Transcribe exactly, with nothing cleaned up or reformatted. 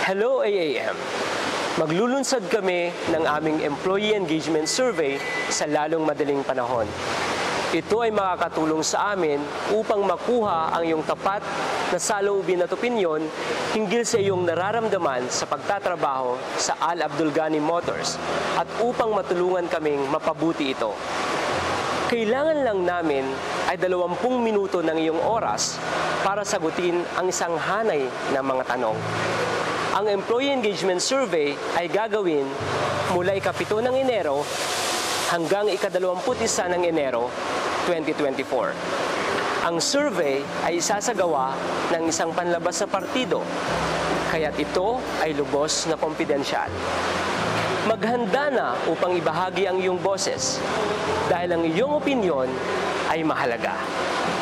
Hello A A M! Maglulunsad kami ng aming Employee Engagement Survey sa lalong madaling panahon. Ito ay makakatulong sa amin upang makuha ang iyong tapat na saloobin at opinyon hinggil sa iyong nararamdaman sa pagtatrabaho sa Al Abdul Ghani Motors at upang matulungan kaming mapabuti ito. Kailangan lang namin ay dalawampung minuto ng iyong oras para sagutin ang isang hanay ng mga tanong. Ang Employee Engagement Survey ay gagawin mula ikapito ng Enero hanggang ikadalawamput isa ng Enero twenty twenty-four. Ang survey ay isasagawa ng isang panlabas na partido, kaya't ito ay lubos na kumpidensyal. Maghanda na upang ibahagi ang iyong boses dahil ang iyong opinyon ay mahalaga.